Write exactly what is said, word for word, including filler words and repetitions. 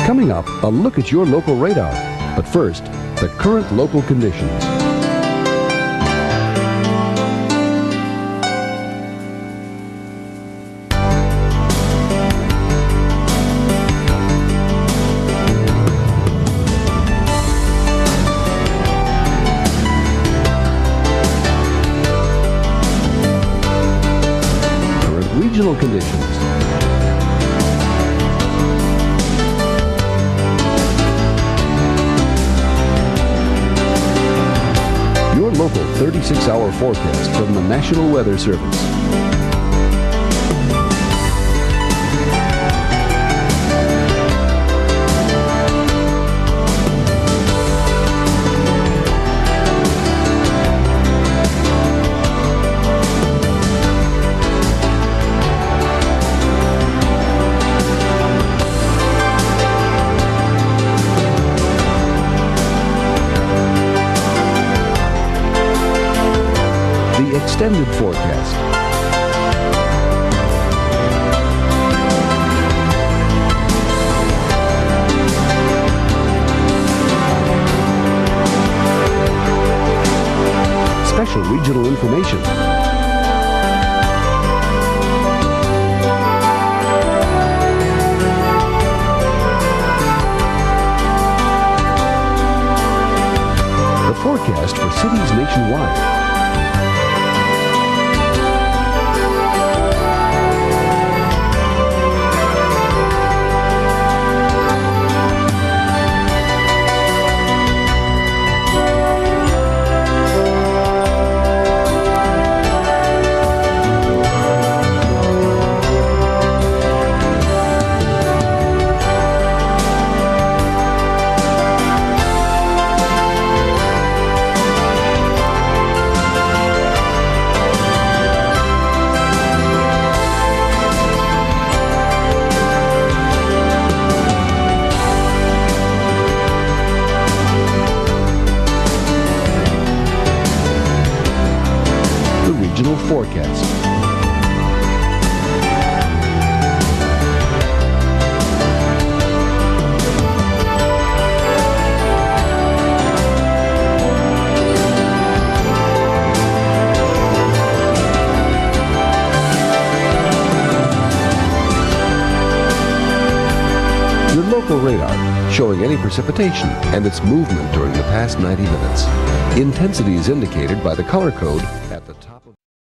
Coming up, a look at your local radar. But first, the current local conditions. Current regional conditions. Local thirty-six hour forecast from the National Weather Service. The extended forecast. Special regional information. The forecast for cities nationwide. Regional forecast. Your local radar showing any precipitation and its movement during the past ninety minutes. Intensity is indicated by the color code at the top of